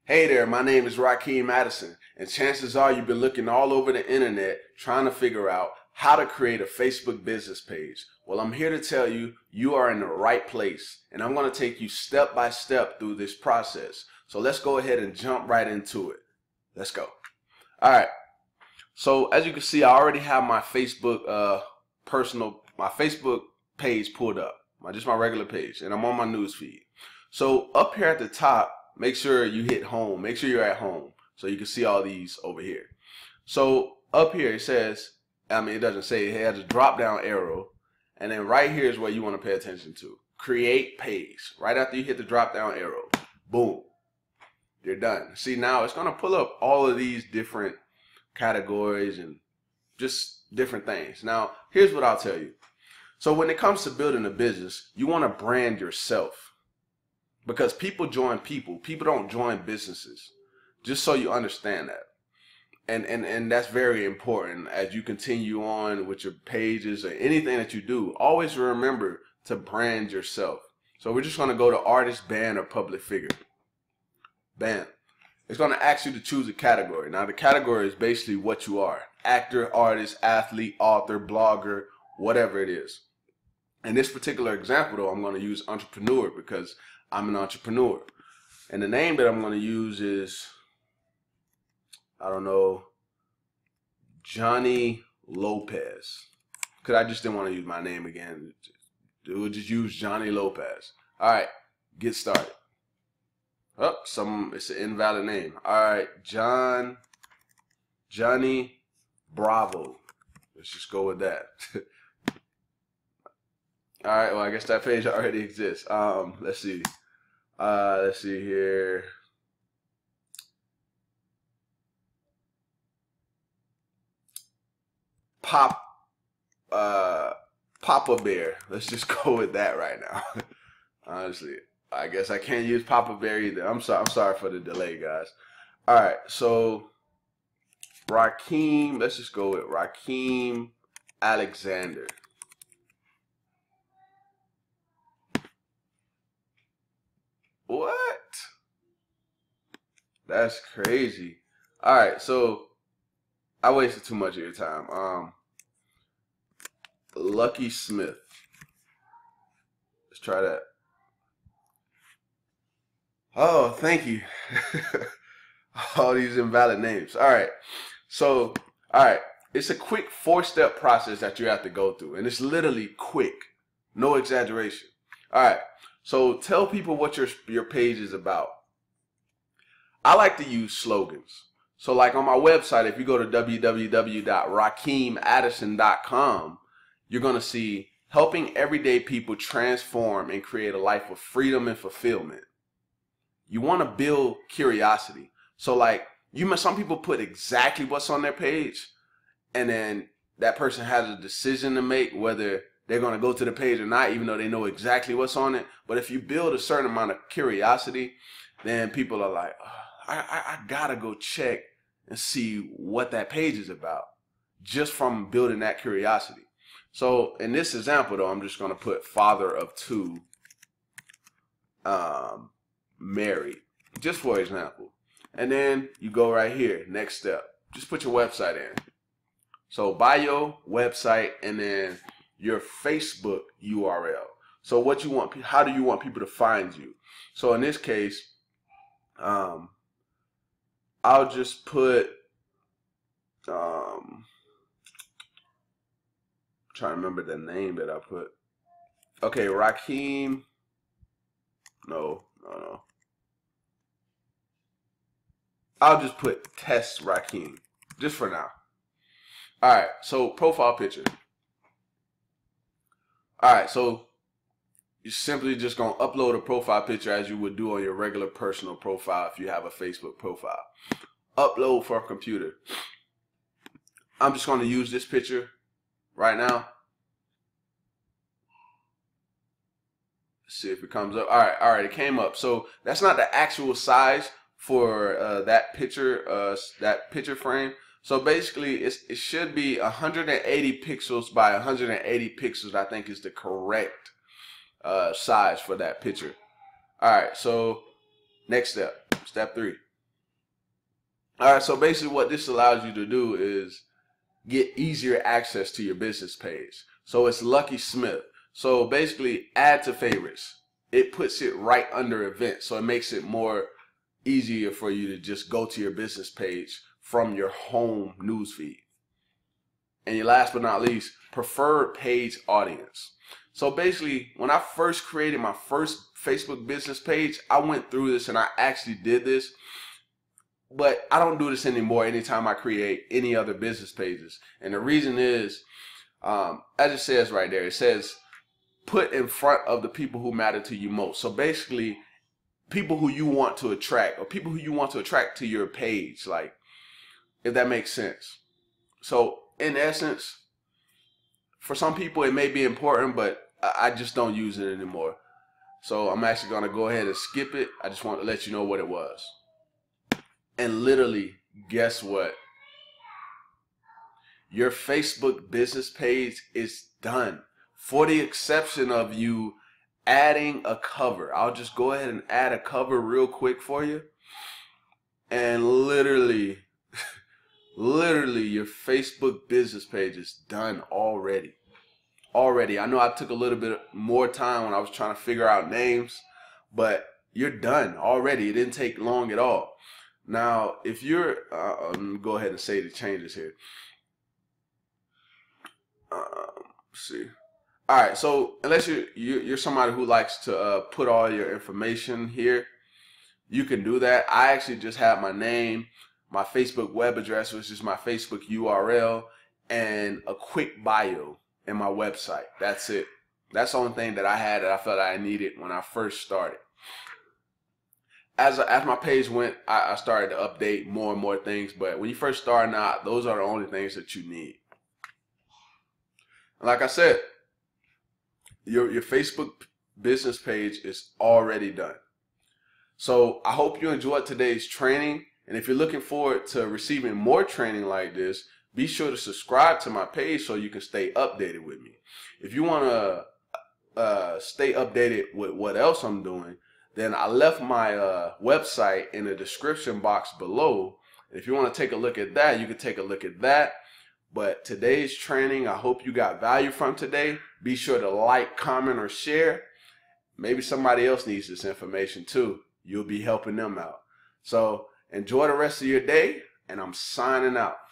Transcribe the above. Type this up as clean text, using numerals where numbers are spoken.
Hey there, my name is Rakeem Madison, and chances are you've been looking all over the internet trying to figure out how to create a Facebook business page. Well, I'm here to tell you, you are in the right place, and I'm going to take you step by step through this process. So let's go ahead and jump right into it. Let's go. All right. So as you can see, I already have my Facebook my Facebook page pulled up, just my regular page, and I'm on my news feed. So up here at the top, make sure you hit home. Make sure you're at home so you can see all these over here. So up here it says, it doesn't say, it has a drop down arrow, and then right here is where you want to pay attention to. Create page. Right after you hit the drop down arrow, boom, you're done. See, now it's going to pull up all of these different categories and just different things. Now, here's what I'll tell you. So when it comes to building a business, you want to brand yourself. Because people join people. People don't join businesses. Just so you understand that. And that's very important as you continue on with your pages or anything that you do. Always remember to brand yourself. So we're just going to go to artist, band, or public figure. Bam. It's going to ask you to choose a category. Now the category is basically what you are. Actor, artist, athlete, author, blogger, whatever it is. In this particular example though, I'm going to use entrepreneur because I'm an entrepreneur. And the name that I'm going to use is, I don't know, Johnny Lopez. Because I just didn't want to use my name again. We'll just use Johnny Lopez. All right, get started. Oh, it's an invalid name. All right, Johnny Bravo. Let's just go with that. All right, well, I guess that page already exists. Let's see. Let's see here. Papa Bear. Let's just go with that right now. Honestly, I guess I can't use Papa Bear either. I'm sorry for the delay, guys. All right, so Rakeem. Let's just go with Rakeem Alexander. What? That's crazy. All right, so I wasted too much of your time. Lucky Smith. Let's try that. Oh, thank you. All these invalid names. All right. So, all right. It's a quick 4-step process that you have to go through, and it's literally quick. No exaggeration. All right. So tell people what your page is about. I like to use slogans. So like on my website, if you go to www.rakeemaddison.com, you're going to see helping everyday people transform and create a life of freedom and fulfillment. You want to build curiosity. So like some people put exactly what's on their page, and then that person has a decision to make whether they're going to go to the page or not, even though they know exactly what's on it. But if you build a certain amount of curiosity, then people are like, oh, I got to go check and see what that page is about just from building that curiosity. So in this example, though, I'm just going to put father of 2, married, just for example. And then you go right here, next step. Just put your website in. So bio, website, and then your Facebook URL. So what you want, how do you want people to find you? So in this case, I'll just put, trying to remember the name that I put. Okay, Rakeem. No. I'll just put Test Rakeem, just for now. All right, so profile picture. All right, so you're simply just going to upload a profile picture as you would do on your regular personal profile if you have a Facebook profile. Upload for a computer. I'm just going to use this picture right now. Let's see if it comes up. All right, it came up. So that's not the actual size for that picture frame. So basically, it should be 180 pixels by 180 pixels, I think is the correct size for that picture. All right, so next step, step 3. All right, so basically what this allows you to do is get easier access to your business page. So it's Lucky Smith. So basically add to favorites. It puts it right under events. So it makes it more easier for you to just go to your business page from your home newsfeed. And last but not least, preferred page audience. So basically, when I first created my first Facebook business page, I went through this and I actually did this. But I don't do this anymore anytime I create any other business pages. And the reason is, as it says right there, it says put in front of the people who matter to you most. So basically, people who you want to attract, or people who you want to attract to your page, like, if that makes sense. So in essence, for some people it may be important, but I just don't use it anymore. So I'm actually going to go ahead and skip it. I just want to let you know what it was. And literally, guess what? Your Facebook business page is done. For the exception of you adding a cover. I'll just go ahead and add a cover real quick for you. And literally, your Facebook business page is done already. I know I took a little bit more time when I was trying to figure out names, but you're done already. It didn't take long at all. Now, if you're, let me go ahead and say the changes here. Let's see. All right, so unless you're somebody who likes to put all your information here, you can do that. I actually just have my name, my Facebook web address, which is my Facebook URL, and a quick bio in my website. That's it. That's the only thing that I had that I felt I needed when I first started. As my page went, I started to update more and more things. But when you first start out, those are the only things that you need. And like I said, your Facebook business page is already done. So I hope you enjoyed today's training. And if you're looking forward to receiving more training like this, be sure to subscribe to my page so you can stay updated with me. If you want to stay updated with what else I'm doing, then I left my website in the description box below. If you want to take a look at that, you can take a look at that. But today's training, I hope you got value from today. Be sure to like, comment, or share. Maybe somebody else needs this information too. You'll be helping them out. So enjoy the rest of your day, and I'm signing out.